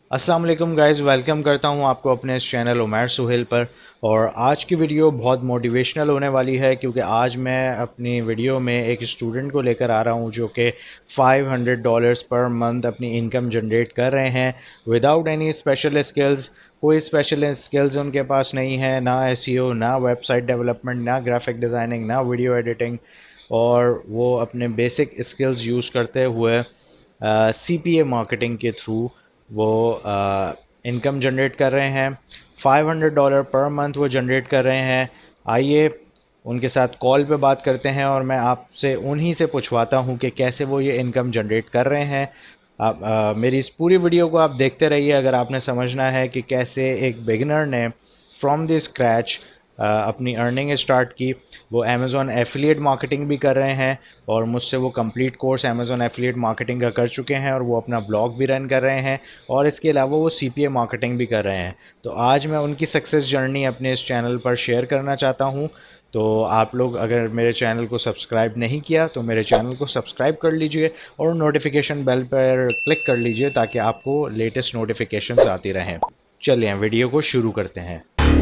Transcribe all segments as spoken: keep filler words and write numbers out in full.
अस्सलाम वालेकुम guys, welcome करता हूं आपको अपने इस चैनल उमैर सुहेल पर। और आज की वीडियो बहुत मोटिवेशनल होने वाली है क्योंकि आज मैं अपनी वीडियो में एक स्टूडेंट को लेकर आ रहा हूं जो कि five hundred dollars per month अपनी इनकम जनरेट कर रहे हैं विदाउट एनी स्पेशल स्किल्स। कोई स्पेशल स्किल्स उनके पास नहीं है, ना एसईओ, ना वेबसाइट डेवलपमेंट, ना ग्राफिक डिज़ाइनिंग, ना वीडियो एडिटिंग। और वो अपने बेसिक स्किल्स यूज़ करते हुए सी पी ए मार्केटिंग के थ्रू वो इनकम जनरेट कर रहे हैं। Five hundred dollar per month वो जनरेट कर रहे हैं। आइए उनके साथ कॉल पे बात करते हैं और मैं आपसे उन्हीं से पूछवाता हूं कि कैसे वो ये इनकम जनरेट कर रहे हैं। आप आ, मेरी इस पूरी वीडियो को आप देखते रहिए अगर आपने समझना है कि कैसे एक बिगिनर ने फ्रॉम द स्क्रैच अपनी अर्निंग स्टार्ट की। वो अमेज़ॉन एफिलिएट मार्केटिंग भी कर रहे हैं और मुझसे वो complete course Amazon affiliate marketing का कर चुके हैं और वो अपना ब्लॉग भी रन कर रहे हैं और इसके अलावा वो सी पी ए मार्केटिंग भी कर रहे हैं। तो आज मैं उनकी सक्सेस जर्नी अपने इस चैनल पर शेयर करना चाहता हूँ। तो आप लोग अगर मेरे चैनल को सब्सक्राइब नहीं किया तो मेरे चैनल को सब्सक्राइब कर लीजिए और नोटिफिकेशन बेल पर क्लिक कर लीजिए ताकि आपको लेटेस्ट नोटिफिकेशंस आती रहें। चलिए वीडियो को शुरू करते हैं।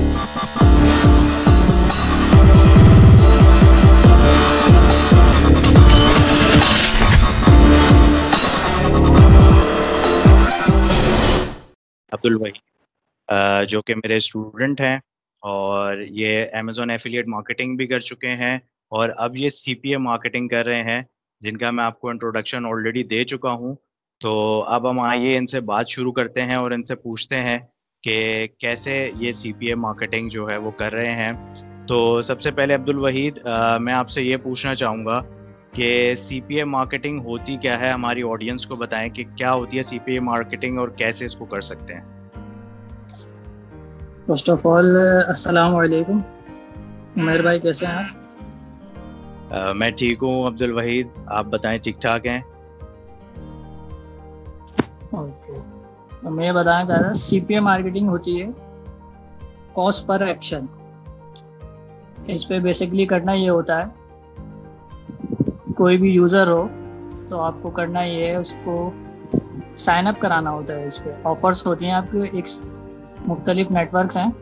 अब्दुल वही अ, जो कि मेरे स्टूडेंट हैं और ये अमेज़ॉन एफिलिएट मार्केटिंग भी कर चुके हैं और अब ये सी पी ए मार्केटिंग कर रहे हैं, जिनका मैं आपको इंट्रोडक्शन ऑलरेडी दे चुका हूँ। तो अब हम आइए इनसे बात शुरू करते हैं और इनसे पूछते हैं कि कैसे ये सी पी ए मार्केटिंग जो है वो कर रहे हैं। तो सबसे पहले अब्दुल वहीद, अ, मैं आपसे ये पूछना चाहूँगा कि सी पी ए मार्केटिंग होती क्या है? हमारी ऑडियंस को बताएं कि क्या होती है सी पी ए मार्केटिंग और कैसे इसको कर सकते हैं। फर्स्ट ऑफ ऑल अस्सलाम वालेकुम। उमर भाई कैसे हैं आप? Uh, मैं ठीक हूँ अब्दुल वहीद, आप बताएं ठीक ठाक हैं? ओके, तो मैं बताना चाह रहा सी पी ए मार्केटिंग होती है कॉस्ट पर एक्शन। इस पे बेसिकली करना ये होता है, कोई भी यूज़र हो तो आपको करना ये है, उसको साइन अप कराना होता है। इस पे ऑफर्स होती हैं आपके, एक मुख्तलिफ नेटवर्क्स हैं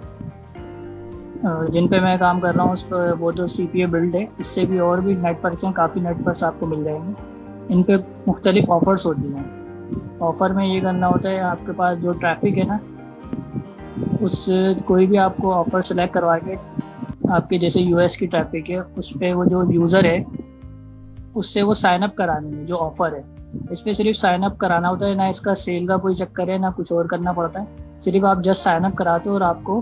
जिन पे मैं काम कर रहा हूँ। उस पर वो तो सी पी ए बिल्ड है, इससे भी और भी नेटवर्क्स हैं, काफ़ी नेटवर्क्स आपको मिल जाएंगे। इन पे मुख्तलिफ ऑफर्स होती हैं। ऑफ़र में ये करना होता है, आपके पास जो ट्रैफिक है ना, उससे कोई भी आपको ऑफ़र सेलेक्ट करवा के, आपके जैसे यू एस की ट्रैफिक है, उस पर वो जो यूज़र है उससे वो साइन अप कराने में जो ऑफ़र है, इस पर सिर्फ साइन अप कराना होता है। ना इसका सेल का कोई चक्कर है, ना कुछ और करना पड़ता है। सिर्फ आप जस्ट साइन अप कराते हो और आपको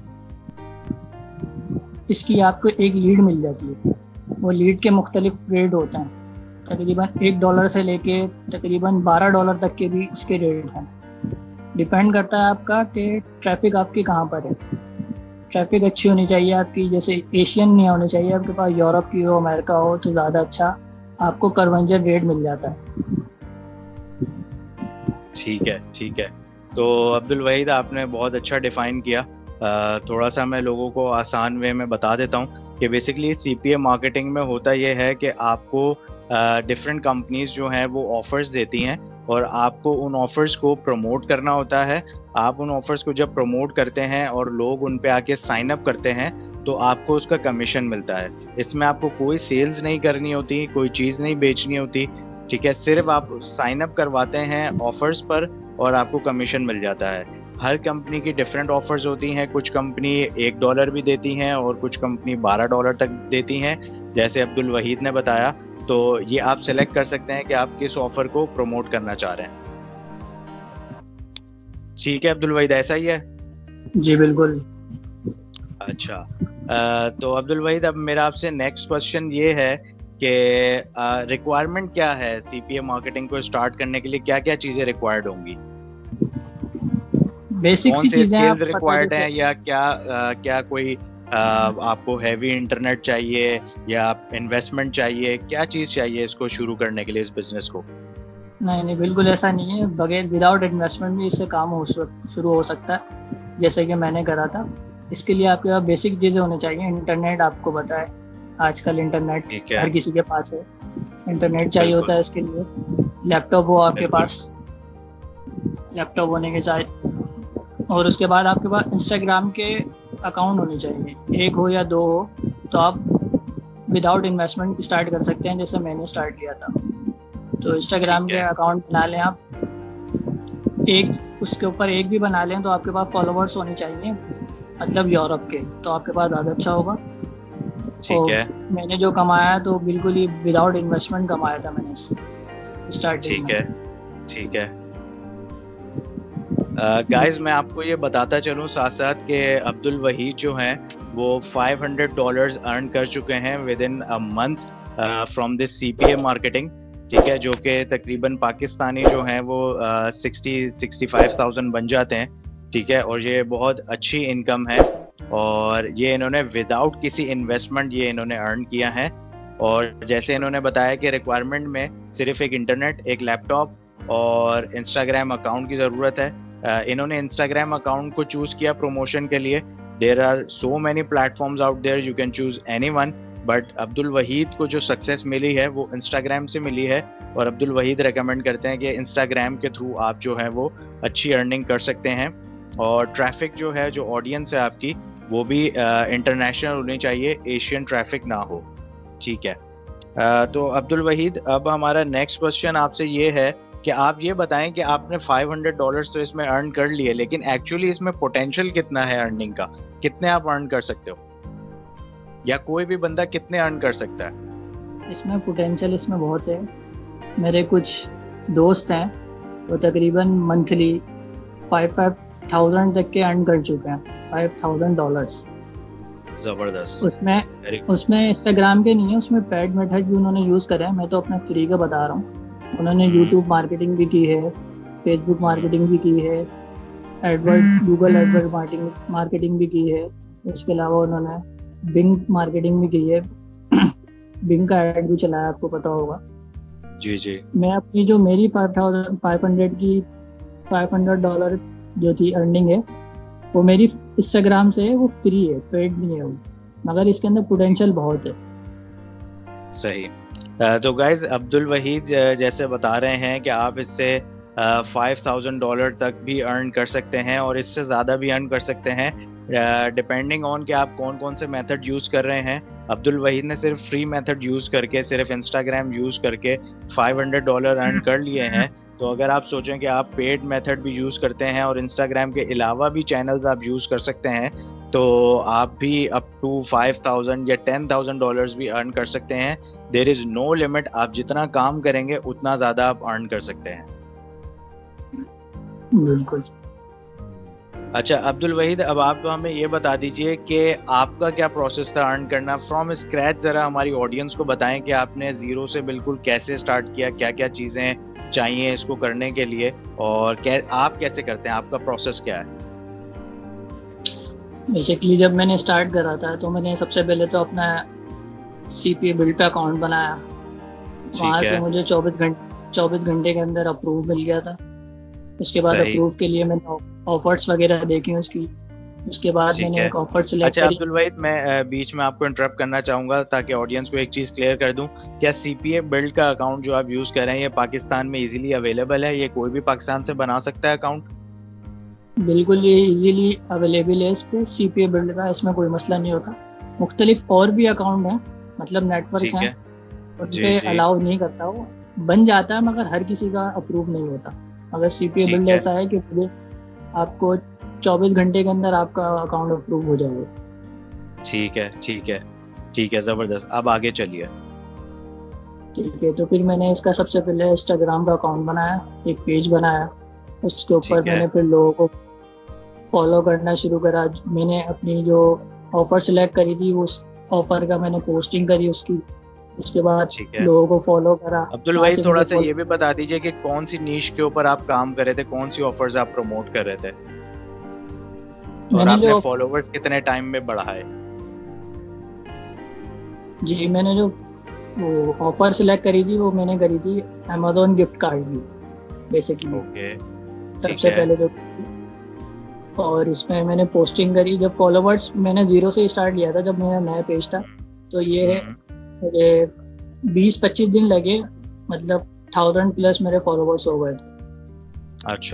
इसकी आपको एक लीड मिल जाती है। वो लीड के मुख्तलिफ रेट होते हैं, तकरीबन एक डॉलर से लेके तकरीबन बारह डॉलर तक के भी इसके रेट हैं। डिपेंड करता है आपका कि ट्रैफिक आपकी कहाँ पर है। ट्रैफिक अच्छी होनी चाहिए आपकी, जैसे एशियन नहीं होनी चाहिए आपके पास, यूरोप की हो, अमेरिका हो, तो ज़्यादा अच्छा आपको कन्वर्जन रेट मिल जाता है। ठीक है ठीक है तो अब्दुल वहीद, आपने बहुत अच्छा डिफ़ाइन किया। Uh, थोड़ा सा मैं लोगों को आसान वे में बता देता हूँ कि basically C P A marketing में होता ये है कि आपको डिफरेंट कंपनीज जो हैं वो ऑफ़र्स देती हैं और आपको उन ऑफ़र्स को प्रमोट करना होता है। आप उन ऑफ़र्स को जब प्रमोट करते हैं और लोग उन पे आके साइन अप करते हैं तो आपको उसका कमीशन मिलता है। इसमें आपको कोई सेल्स नहीं करनी होती, कोई चीज़ नहीं बेचनी होती, ठीक है। सिर्फ आप साइन अप करवाते हैं ऑफ़र्स पर और आपको कमीशन मिल जाता है। हर कंपनी की डिफरेंट ऑफर्स होती हैं। कुछ कंपनी एक डॉलर भी देती हैं और कुछ कंपनी बारह डॉलर तक देती हैं, जैसे अब्दुल वहीद ने बताया। तो ये आप सेलेक्ट कर सकते हैं कि आप किस ऑफर को प्रमोट करना चाह रहे हैं। ठीक है अब्दुल वहीद, ऐसा ही है? जी बिल्कुल। अच्छा, आ, तो अब्दुल वहीद, अब मेरा आपसे नेक्स्ट क्वेश्चन ये है कि रिक्वायरमेंट क्या है सी पी ए मार्केटिंग को स्टार्ट करने के लिए? क्या क्या चीज़ें रिक्वायर्ड होंगी? बेसिक सी चीजें आप रिक्वायर्ड है या क्या आ, क्या कोई आ, आपको हैवी इंटरनेट चाहिए या इन्वेस्टमेंट चाहिए? क्या चीज़ चाहिए इसको शुरू करने के लिए, इस बिजनेस को? नहीं नहीं, बिल्कुल ऐसा नहीं है। बगैर विदाउट इन्वेस्टमेंट भी इससे काम हो शुरू हो सकता है, जैसे कि मैंने करा था। इसके लिए आपके पास बेसिक चीज़ें होनी चाहिए। इंटरनेट आपको पता है, आजकल इंटरनेट हर किसी के पास है। इंटरनेट चाहिए होता है इसके लिए। लैपटॉप हो आपके पास, लैपटॉप होने के साथ, और उसके बाद आपके पास इंस्टाग्राम के अकाउंट होने चाहिए, एक हो या दो हो, तो आप विदाउट इन्वेस्टमेंट स्टार्ट कर सकते हैं, जैसे मैंने स्टार्ट किया था। तो इंस्टाग्राम ठीक के है। अकाउंट बना लें आप, एक उसके ऊपर एक भी बना लें तो आपके पास फॉलोवर्स होने चाहिए, मतलब यूरोप के, तो आपके पास ज़्यादा अच्छा होगा। ठीक और है। मैंने जो कमाया तो बिल्कुल ही विदाउट इन्वेस्टमेंट कमाया था मैंने इससे स्टार्टिंग ठीक में। है। ठीक है। गाइस मैं आपको ये बताता चलूँ साथ साथ कि अब्दुल वहीद जो हैं वो पाँच सौ डॉलर्स अर्न कर चुके हैं within a month from this CPA marketing. ठीक है, जो कि तकरीबन पाकिस्तानी जो हैं वो सिक्सटी सिक्सटी फाइव थाउजेंड बन जाते हैं। ठीक है, और ये बहुत अच्छी इनकम है, और ये इन्होंने विदाउट किसी इन्वेस्टमेंट ये इन्होंने अर्न किया है। और जैसे इन्होंने बताया कि रिक्वायरमेंट में सिर्फ एक इंटरनेट, एक लैपटॉप और इंस्टाग्राम अकाउंट की ज़रूरत है। uh, इन्होंने इंस्टाग्राम अकाउंट को चूज़ किया प्रमोशन के लिए। There are so many platforms out there, you can choose any one, but Abdul Waheed को जो सक्सेस मिली है वो इंस्टाग्राम से मिली है। और अब्दुल वहीद रेकमेंड करते हैं कि इंस्टाग्राम के थ्रू आप जो है वो अच्छी अर्निंग कर सकते हैं, और ट्रैफिक जो है, जो ऑडियंस है आपकी, वो भी इंटरनेशनल uh, होनी चाहिए, एशियन ट्रैफिक ना हो। ठीक है। uh, तो अब्दुल वहीद, अब हमारा नेक्स्ट क्वेश्चन आपसे ये है कि आप ये बताएं कि आपने पाँच सौ डॉलर्स तो इसमें अर्न कर लिए, लेकिन एक्चुअली इसमें पोटेंशियल कितना है अर्निंग का? कितने आप अर्न कर सकते हो, या कोई भी बंदा कितने अर्न कर सकता है? इसमें पोटेंशियल इसमें बहुत है। मेरे कुछ दोस्त हैं वो तकरीबन मंथली फाइव फाइव थाउजेंड तक के अर्न कर चुके हैं, फाइव थाउजेंड डॉलर्स। जबरदस्त। उसमें उसमें इंस्टाग्राम के नहीं है, उसमें पेड मेथड भी उन्होंने यूज़ करे हैं। मैं तो अपने फ्री का बता रहा हूँ। उन्होंने यूट्यूब मार्केटिंग भी की है, फेसबुक मार्केटिंग भी की है, AdWords Google AdWords marketing marketing भी की है। उसके अलावा उन्होंने बिंग मार्केटिंग भी की है, बिंग का ऐड भी चलाया, आपको पता होगा। जी जी। मैं अपनी जो मेरी फाइव थाउजेंड फाइव हंड्रेड की फाइव हंड्रेड डॉलर जो थी अर्निंग है, वो मेरी इंस्टाग्राम से है, वो फ्री है, पेड नहीं है वो, मगर इसके अंदर पोटेंशियल बहुत है। सही। तो गाइज अब्दुल वहीद जैसे बता रहे हैं कि आप इससे फाइव थाउजेंड डॉलर तक भी अर्न कर सकते हैं, और इससे ज़्यादा भी अर्न कर सकते हैं, डिपेंडिंग ऑन कि आप कौन कौन से मेथड यूज़ कर रहे हैं। अब्दुल वहीद ने सिर्फ फ्री मेथड यूज़ करके, सिर्फ इंस्टाग्राम यूज़ करके पाँच सौ डॉलर अर्न कर लिए हैं। तो अगर आप सोचें कि आप पेड मेथड भी यूज़ करते हैं और इंस्टाग्राम के अलावा भी चैनल्स आप यूज़ कर सकते हैं, तो आप भी अप टू फाइव थाउजेंड या टेन थाउजेंड डॉलर्स भी अर्न कर सकते हैं। देयर इज़ नो लिमिट, आप जितना काम करेंगे उतना ज़्यादा आप अर्न कर सकते हैं। बिल्कुल। अच्छा अब्दुल वहीद, अब आप हमें ये बता दीजिए कि आपका क्या प्रोसेस था अर्न करना फ्रॉम स्क्रैच। ज़रा हमारी ऑडियंस को बताएं कि आपने ज़ीरो से बिल्कुल कैसे स्टार्ट किया, क्या क्या चीज़ें चाहिए इसको करने के लिए, और क्या आप कैसे करते हैं, आपका प्रोसेस क्या है? बेसिकली जब मैंने स्टार्ट करा था तो मैंने सबसे पहले तो अपना सीपीए बिल्ड पे अकाउंट बनाया। वहाँ से मुझे चौबीस घंटे चौबीस घंटे के अंदर अप्रूव मिल गया था। उसके बाद अप्रूव के लिए मैंने ऑफर्स वगैरह देखी उसकी। उसके बाद मैंने एक ऑफर सिलेक्ट अच्छा अब्दुल वहीद, मैं बीच में आपको इंटरप्ट करना चाहूँगा ताकि ऑडियंस को एक चीज़ क्लियर कर दूँ। क्या सीपीए बिल्ड का अकाउंट जो आप यूज़ कर रहे हैं ये पाकिस्तान में इजीली अवेलेबल है? ये कोई भी पाकिस्तान से बना सकता है अकाउंट? बिल्कुल, ये इजीली अवेलेबल है इस पर सीपीए बिल्ड का, इसमें कोई मसला नहीं होता। मुख्तलिफ और भी अकाउंट हैं, मतलब नेटवर्क हैं, उन पे अलाउ नहीं करता, वो बन जाता है मगर हर किसी का अप्रूव नहीं होता। अगर सीपीए बिल्ड ऐसा है कि मुझे आपको चौबीस घंटे के अंदर आपका अकाउंट अप्रूव हो जाएगा। ठीक है ठीक है ठीक है, ज़बरदस्त। अब आगे चलिए। ठीक है, तो फिर मैंने इसका सबसे पहले इंस्टाग्राम का अकाउंट बनाया, एक पेज बनाया। उसके ऊपर मैंने फिर लोगों को फॉलो करना शुरू करा। मैंने अपनी जो ऑफर सेलेक्ट करी थी उस ऑफर का मैंने पोस्टिंग करी उसकी। उसके बाद लोगों को फॉलो करा। अब्दुल वहीद, थोड़ा सा ये भी बता दीजिए कि कौन सी नीश के ऊपर आप काम कर रहे थे, कौन सी ऑफर्स आप प्रमोट कर रहे थे, और आपने फॉलोवर्स कितने टाइम में बढ़ाए? जी, मैंने जो वो ऑफर सिलेक्ट करी थी वो मैंने करी थी अमेज़न गिफ्ट कार्ड की बेसिकली। ओके, सबसे पहले जो, और इसमें मैंने पोस्टिंग करी। जब फॉलोवर्स मैंने जीरो से स्टार्ट किया था, जब मेरा नया पेज था, तो ये मुझे बीस पच्चीस दिन लगे, मतलब थाउजेंड प्लस मेरे फॉलोवर्स हो गए थे। अच्छा,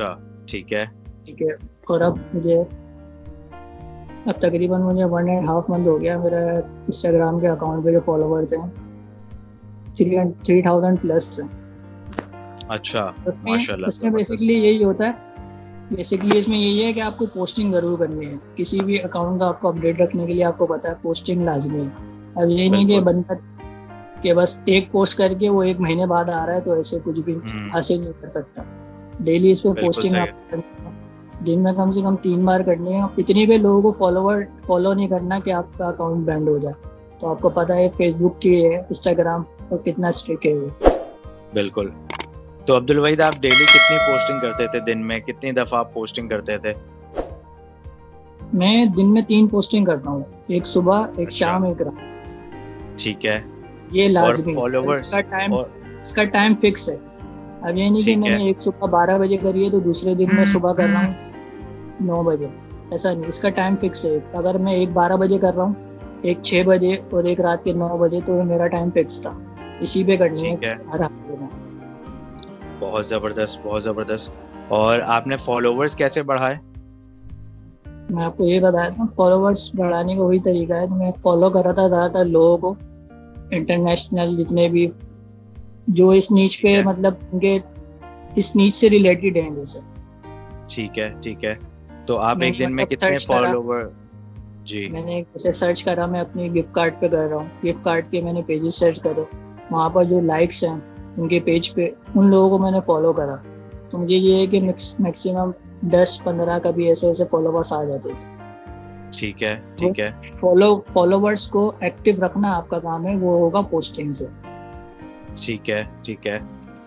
ठीक है। ठीक है। और अब मुझे अब तकरीबन मुझे वन एंड हाफ मंथ हो गया मेरा इंस्टाग्राम के अकाउंट पे जो फॉलोवर्स हैं थ्री थ्री थाउजेंड प्लस है। अच्छा, उसमें माशाल्लाह, उसमें जबरदस्त। बेसिकली यही होता है, बेसिकली इसमें यही है कि आपको पोस्टिंग ज़रूर करनी है। किसी भी अकाउंट का आपको अपडेट रखने के लिए आपको पता है पोस्टिंग लाजमी है। अब ये नहीं कि बिल्कुल। बंदा कि बस एक पोस्ट करके वो एक महीने बाद आ रहा है तो ऐसे कुछ भी हम्म। हासिल नहीं कर सकता। डेली इस पर बिल्कुल पोस्टिंग सही। आप करनी है। दिन में कम से कम तीन बार करनी है। इतनी भी लोगों को फॉलोवर फॉलो नहीं करना कि आपका अकाउंट बैंड हो जाए। तो आपको पता है फेसबुक की है, इंस्टाग्राम और कितना स्ट्रिक्ट है वो। बिल्कुल। तो अब्दुल वहीद, आप डेली कितनी पोस्टिंग करते थे? दिन में कितनी दफ़ा आप पोस्टिंग करते थे? मैं दिन में तीन पोस्टिंग करता हूँ, एक सुबह, एक अच्छा। शाम, एक रात। ठीक है। ये और लाजमी है। और फॉलोवर्स? इसका टाइम और इसका टाइम फिक्स है। अब ये नहीं कि ठीक है। मैंने एक सुबह बारह बजे करी है तो दूसरे दिन में सुबह कर रहा हूँ नौ बजे। ऐसा नहीं, इसका टाइम फिक्स है। अगर मैं एक बारह बजे कर रहा हूँ, एक छः बजे और एक रात के नौ बजे, तो मेरा टाइम फिक्स था। इसी पे करनी है ठीक है। हर हफ्ते में। बहुत ज़बरदस्त, बहुत ज़बरदस्त। और आपने फॉलोवर्स कैसे बढ़ाए? मैं आपको ये बताया था, फॉलोवर्स बढ़ाने का वही तरीका है। मैं फॉलो कर रहा था ज़्यादातर लोगों को, इंटरनेशनल जितने भी जो इस नीच ठीक पे है। मतलब उनके इस नीच से रिलेटेड हैं जैसे। ठीक है। ठीक है। तो आप एक मैंने दिन में मतलब कितने सर्च करा फॉलोवर? जी। मैंने जैसे सर्च करा, मैं अपनी गिफ्ट कार्ड पे कर रहा हूँ, गिफ्ट कार्ड के मैंने पेजेस सर्च करे, वहाँ पर जो लाइक्स हैं उनके पेज पे उन लोगों को मैंने फॉलो करा। तो मुझे ये है कि मैक्सिमम दस पंद्रह कभी ऐसे ऐसे फॉलोवर्स आ जाते थे। ठीक है। तो ठीक है। फॉलो फॉलोवर्स को एक्टिव रखना आपका काम है, वो होगा पोस्टिंग से। ठीक है। ठीक है।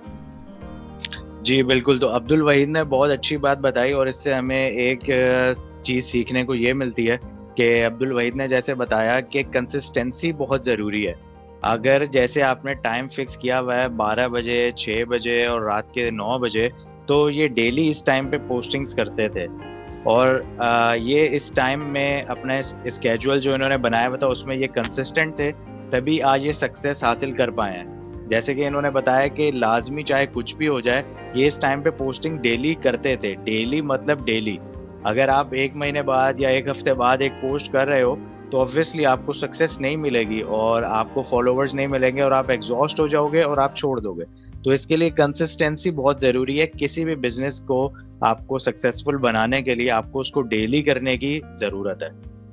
जी बिल्कुल। तो अब्दुल वहीद ने बहुत अच्छी बात बताई और इससे हमें एक चीज़ सीखने को ये मिलती है कि अब्दुल वहीद ने जैसे बताया कि कंसिस्टेंसी बहुत ज़रूरी है। अगर जैसे आपने टाइम फिक्स किया हुआ है बारह बजे, छः बजे और रात के नौ बजे, तो ये डेली इस टाइम पे पोस्टिंग्स करते थे और आ, ये इस टाइम में अपना स्केजुअल जो इन्होंने बनाया हुआ था उसमें ये कंसिस्टेंट थे, तभी आज ये सक्सेस हासिल कर पाए हैं। जैसे कि इन्होंने बताया कि लाजमी चाहे कुछ भी हो जाए, ये इस टाइम पे पोस्टिंग डेली करते थे। डेली मतलब डेली। अगर आप एक महीने बाद या एक हफ्ते बाद एक पोस्ट कर रहे हो तो ऑब्वियसली आपको सक्सेस नहीं मिलेगी और आपको फॉलोवर्स नहीं मिलेंगे और आप एग्जॉस्ट हो जाओगे और आप छोड़ दोगे। तो इसके लिए कंसिस्टेंसी बहुत ज़रूरी है। किसी भी बिजनेस को आपको सक्सेसफुल बनाने के लिए आपको उसको डेली करने की ज़रूरत है।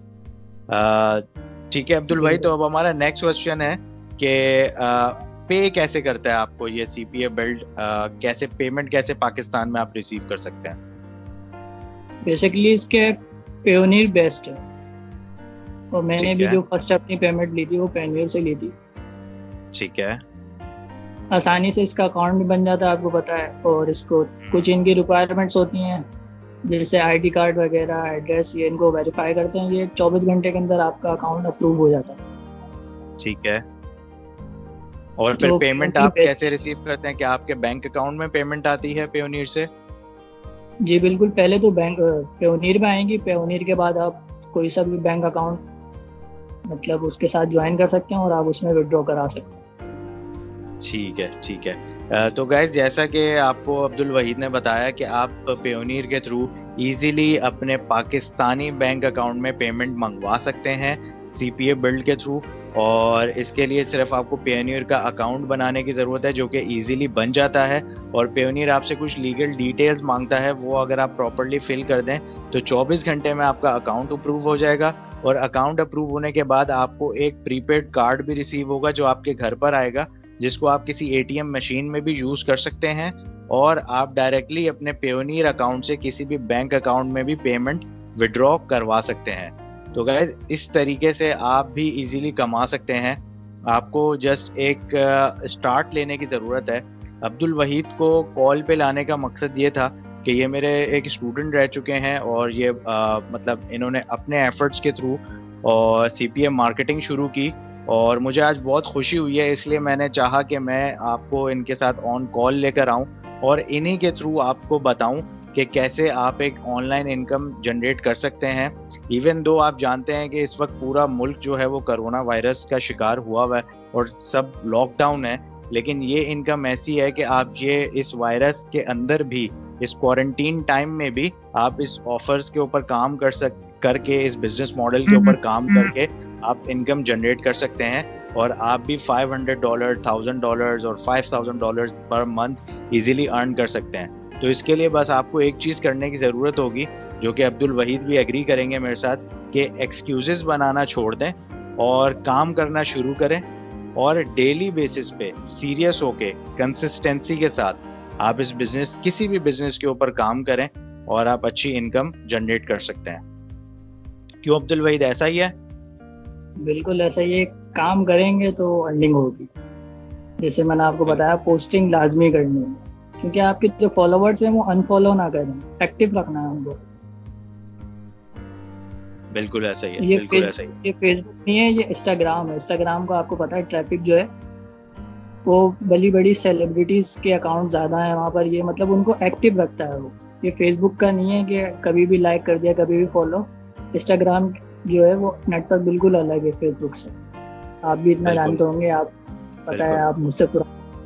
ठीक है अब्दुल भाई, तो अब हमारा नेक्स्ट क्वेश्चन है कि पे कैसे करता है आपको ये सीपीए बिल्ड? कैसे पेमेंट कैसे पाकिस्तान में आप रिसीव कर सकते हैं? बेसिकली इसके पेयोनियर बेस्ट है और मैंने भी जो फर्स्ट अपनी पेमेंट ली थी वो पेयोनियर से ली थी। ठीक है। आसानी से इसका अकाउंट भी बन जाता है, आपको पता है। और इसको कुछ इनकी रिक्वायरमेंट्स होती हैं जैसे आईडी कार्ड वगैरह, एड्रेस, ये इनको वेरीफाई करते हैं। ये चौबीस घंटे के अंदर आपका अकाउंट अप्रूव हो जाता है। ठीक है। और फिर तो पेमेंट आप कैसे रिसीव करते हैं? क्या आपके बैंक अकाउंट में पेमेंट आती है पेयोनियर से? जी बिल्कुल। पहले तो बैंक पेयोनियर में आएंगी, पेयोनियर के बाद आप कोई सा भी बैंक अकाउंट मतलब उसके साथ ज्वाइन कर सकते हैं और आप उसमें विड्रॉ करा सकते हैं। ठीक है। ठीक है। तो गाइस, जैसा कि आपको अब्दुल वहीद ने बताया कि आप पेयोनियर के थ्रू इजीली अपने पाकिस्तानी बैंक अकाउंट में पेमेंट मंगवा सकते हैं सीपीए बिल्ड के थ्रू, और इसके लिए सिर्फ आपको पेयोनियर का अकाउंट बनाने की ज़रूरत है जो कि इजीली बन जाता है। और पेयोनियर आपसे कुछ लीगल डिटेल्स मांगता है, वो अगर आप प्रॉपर्ली फिल कर दें तो चौबीस घंटे में आपका अकाउंट अप्रूव हो जाएगा। और अकाउंट अप्रूव होने के बाद आपको एक प्रीपेड कार्ड भी रिसीव होगा जो आपके घर पर आएगा, जिसको आप किसी एटीएम मशीन में भी यूज़ कर सकते हैं और आप डायरेक्टली अपने पेयोनियर अकाउंट से किसी भी बैंक अकाउंट में भी पेमेंट विड्रॉ करवा सकते हैं। तो गाइज, इस तरीके से आप भी इजीली कमा सकते हैं। आपको जस्ट एक स्टार्ट लेने की ज़रूरत है। अब्दुल वहीद को कॉल पे लाने का मकसद ये था कि ये मेरे एक स्टूडेंट रह चुके हैं और ये आ, मतलब इन्होंने अपने एफर्ट्स के थ्रू और सीपीए मार्केटिंग शुरू की और मुझे आज बहुत खुशी हुई है, इसलिए मैंने चाहा कि मैं आपको इनके साथ ऑन कॉल लेकर आऊं और इन्हीं के थ्रू आपको बताऊं कि कैसे आप एक ऑनलाइन इनकम जनरेट कर सकते हैं। इवन दो आप जानते हैं कि इस वक्त पूरा मुल्क जो है वो कोरोना वायरस का शिकार हुआ हुआ है और सब लॉकडाउन है, लेकिन ये इनकम ऐसी है कि आप ये इस वायरस के अंदर भी, इस क्वारंटीन टाइम में भी आप इस ऑफर्स के ऊपर काम कर सक करके इस बिजनेस मॉडल के ऊपर काम करके आप इनकम जनरेट कर सकते हैं, और आप भी five hundred dollar, thousand dollars और five thousand dollars per month easily earn कर सकते हैं। तो इसके लिए बस आपको एक चीज़ करने की ज़रूरत होगी, जो कि अब्दुल वहीद भी एग्री करेंगे मेरे साथ, कि एक्सक्यूजेस बनाना छोड़ दें और काम करना शुरू करें, और डेली बेसिस पे सीरियस होके कंसिस्टेंसी के साथ आप इस बिजनेस, किसी भी बिजनेस के ऊपर काम करें और आप अच्छी इनकम जनरेट कर सकते हैं। क्यों अब्दुल वहीद, ऐसा ही है? बिल्कुल ऐसा ही है, काम करेंगे तो अर्निंग होगी। जैसे मैंने आपको बताया, पोस्टिंग लाजमी करनी है, क्योंकि आपके जो फॉलोवर्स हैं वो अनफॉलो ना करें, एक्टिव रखना है उनको। बिल्कुल ऐसा ही है, ये बिल्कुल ऐसा ही है। ये फेसबुक नहीं है, ये इंस्टाग्राम है। इंस्टाग्राम को आपको पता है, ट्रैफिक जो है वो बड़ी बड़ी सेलिब्रिटीज के अकाउंट ज़्यादा है वहाँ पर, ये मतलब उनको एक्टिव रखता है वो। ये फेसबुक का नहीं है कि कभी भी लाइक कर दिया, कभी भी फॉलो। इंस्टाग्राम जो है वो नेटवर्क बिल्कुल अलग है फेसबुक से, आप भी इतना जानते होंगे, आप पता है, आप मुझसे पूरा।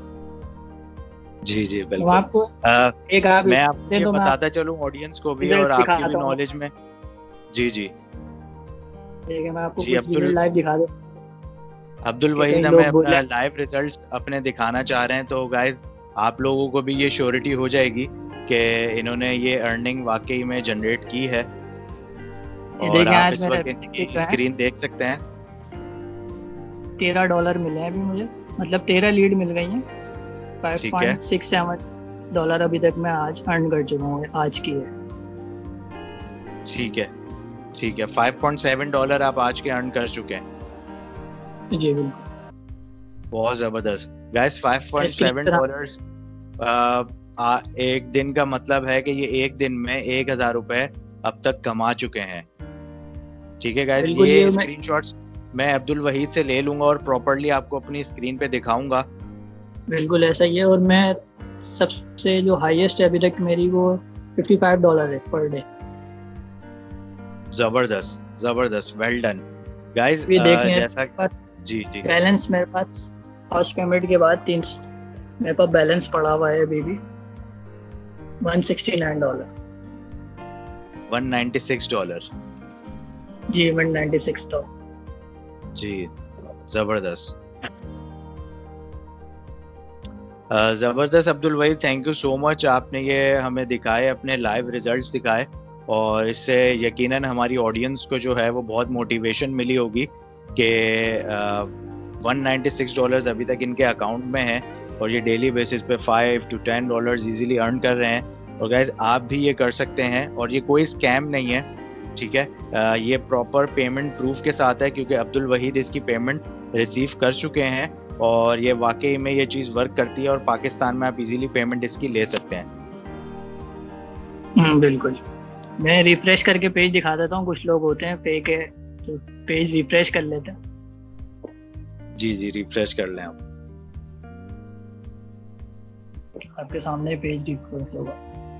जी जी बिल्कुल। आपको आ, एक आप मैं आपको ये बताता चलूं ऑडियंस को भी और आपकी भी नॉलेज में। जी जी ठीक है, मैं आपको कुछ वीडियो लाइव दिखा दूं। अब्दुल वहीद हमें अपना लाइव रिजल्ट्स अपने दिखाना चाह रहे हैं, तो गाइज आप लोगों को भी ये श्योरिटी हो जाएगी कि इन्होंने ये अर्निंग वाकई में जनरेट की है। और आप इस वक्त इनकी स्क्रीन देख सकते हैं। तेरह डॉलर मिले हैं अभी मुझे, मतलब तेरह लीड मिल गई हैं। Five point six seven dollar अभी तक मैं आज अर्न कर चुका हूँ, आज की है। ठीक है ठीक है, फाइव पॉइंट सेवन डॉलर आप आज के अर्न कर चुके हैं। जी बिल्कुल, बहुत ज़बरदस्त guys. Five point seven dollar एक दिन का मतलब है कि ये एक दिन में एक हज़ार रुपये अब तक कमा चुके हैं। ठीक है गाइस, ये स्क्रीनशॉट्स मैं अब्दुल वहीद से ले लूंगा और प्रॉपर्ली आपको अपनी स्क्रीन पे दिखाऊंगा। बिल्कुल ऐसा ही है, और मैं सबसे जो हाईएस्ट है अभी तक मेरी, वो फिफ्टी फाइव डॉलर है पर डे। जबरदस्त जबरदस्त, वेल डन गाइस। जैसा जी जी, बैलेंस मेरे पास फर्स्ट पेमेंट के बाद तीन मेरे पास बैलेंस पड़ा हुआ है अभी भी one sixty nine dollar, one ninety six dollar. जी वन नाइन्टी सिक्स डॉलर। जी जबरदस्त ज़बरदस्त Abdul Waheed, thank you so much. आपने ये हमें दिखाए, अपने लाइव रिजल्ट्स दिखाए, और इससे यकीनन हमारी ऑडियंस को जो है वो बहुत मोटिवेशन मिली होगी कि वन नाइन्टी सिक्स डॉलर्स अभी तक इनके अकाउंट में हैं और ये डेली बेसिस पे five to ten dollars easily earn कर रहे हैं। और गाइस आप भी ये कर सकते हैं, और ये कोई स्कैम नहीं है, ठीक है। आ, ये प्रॉपर पेमेंट प्रूफ के साथ है, क्योंकि अब्दुल वहीद इसकी पेमेंट रिसीव कर चुके हैं, और ये वाकई में ये चीज़ वर्क करती है, और पाकिस्तान में आप इजीली पेमेंट इसकी ले सकते हैं। बिल्कुल, मैं रिफ्रेश करके पेज दिखा देता हूँ। कुछ लोग होते हैं फेक है, तो पेज रिफ्रेश कर लेते हैं। जी जी, रिफ्रेश कर लें आप। आपके सामने पेज रिफ्रेश होगा।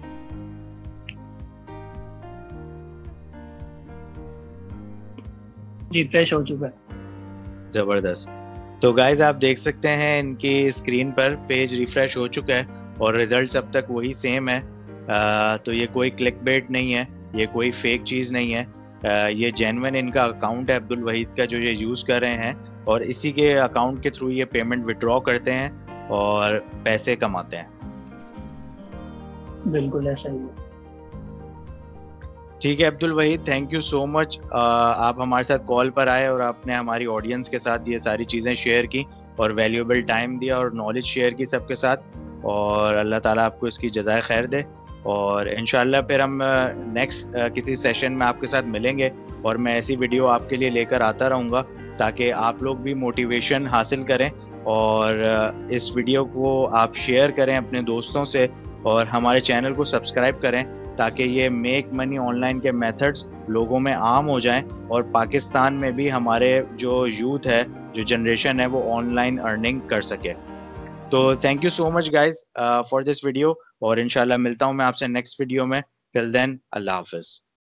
रिफ्रेश हो चुका है। जबरदस्त। तो गाइज आप देख सकते हैं इनकी स्क्रीन पर पेज रिफ्रेश हो चुका है, और रिजल्ट्स अब तक वही सेम है। आ, तो ये कोई क्लिक बेट नहीं है, ये कोई फेक चीज़ नहीं है, आ, ये जेन्युइन इनका अकाउंट है अब्दुल वहीद का, जो ये यूज़ कर रहे हैं, और इसी के अकाउंट के थ्रू ये पेमेंट विड्रॉ करते हैं और पैसे कमाते हैं। बिल्कुल ऐसा ही है। ठीक है Abdul Waheed, thank you so much. आप हमारे साथ कॉल पर आए और आपने हमारी ऑडियंस के साथ ये सारी चीज़ें शेयर की, और वैल्यूएबल टाइम दिया, और नॉलेज शेयर की सबके साथ, और अल्लाह ताला आपको इसकी जज़ाए खैर दे। और इंशाल्लाह फिर हम नेक्स्ट किसी सेशन में आपके साथ मिलेंगे, और मैं ऐसी वीडियो आपके लिए लेकर आता रहूँगा, ताकि आप लोग भी मोटिवेशन हासिल करें, और इस वीडियो को आप शेयर करें अपने दोस्तों से, और हमारे चैनल को सब्सक्राइब करें, ताकि ये मेक मनी ऑनलाइन के मेथड्स लोगों में आम हो जाएं, और पाकिस्तान में भी हमारे जो यूथ है, जो जनरेशन है, वो ऑनलाइन अर्निंग कर सके। तो thank you so much guys for this video, और इंशाल्लाह मिलता हूँ मैं आपसे नेक्स्ट वीडियो में। टिल देन, अल्लाह हाफिज़।